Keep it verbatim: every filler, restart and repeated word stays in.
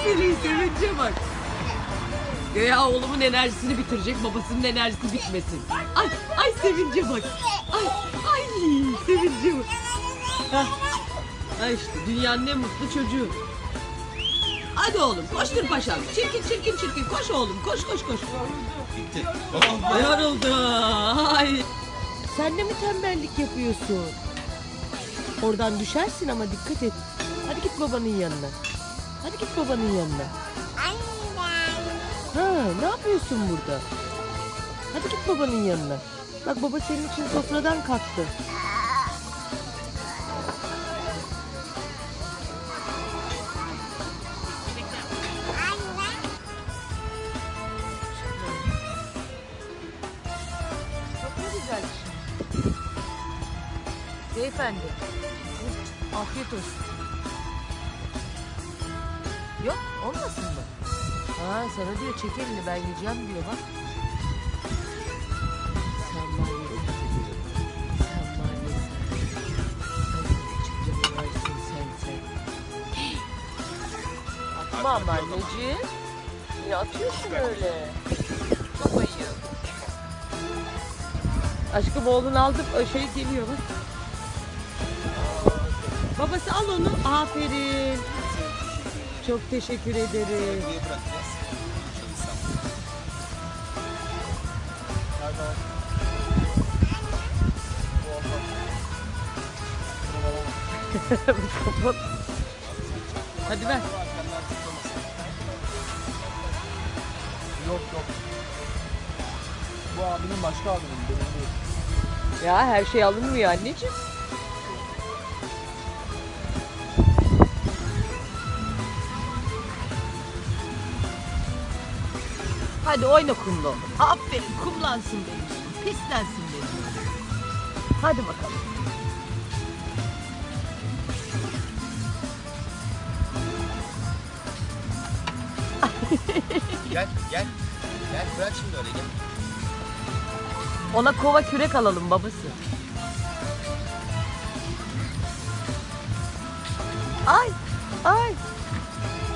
Aferin, sevince bak. Ya oğlumun enerjisini bitirecek, babasının enerjisi bitmesin. Ay, ay sevince bak. Ay, ay sevince bak. Hah. Ay işte dünyanın en mutlu çocuğu. Hadi oğlum koştur paşam. Çirkin çirkin çirkin koş oğlum, koş koş koş. Bitti. Yoruldu. Ay. Sen de mi tembellik yapıyorsun? Oradan düşersin ama dikkat et. Hadi git babanın yanına. Hadi git babanın yanına. Ha, ne yapıyorsun burada? Hadi git babanın yanına. Bak baba senin için sofradan kalktı. Çok mu güzel? Beyefendi. Afiyet olsun. Yok, olmasın mı? Ha, sana diyor çek elini ben yiyeceğim diyor bak. Sen var ya. Sen var ya. Sen çok yavaşsın sen sen. Atma ama anneciğim. Niye atıyorsun öyle? Çok ayıyor. Aşkım oğlunu aldım. O şey geliyor bak. Babası al onu. Aferin. Çok teşekkür ederim. Kapat. Hadi ver. Yok yok. Bu abinin başka abinin. Benim değil. Ya her şey alınmıyor anneciğim. Hadi oyna kumla oğlum. Aferin kumlansın benim. Pislensin benim. Hadi bakalım. Gel gel. Gel bırak şimdi öyle gel. Ona kova kürek alalım babası. Ay, ay.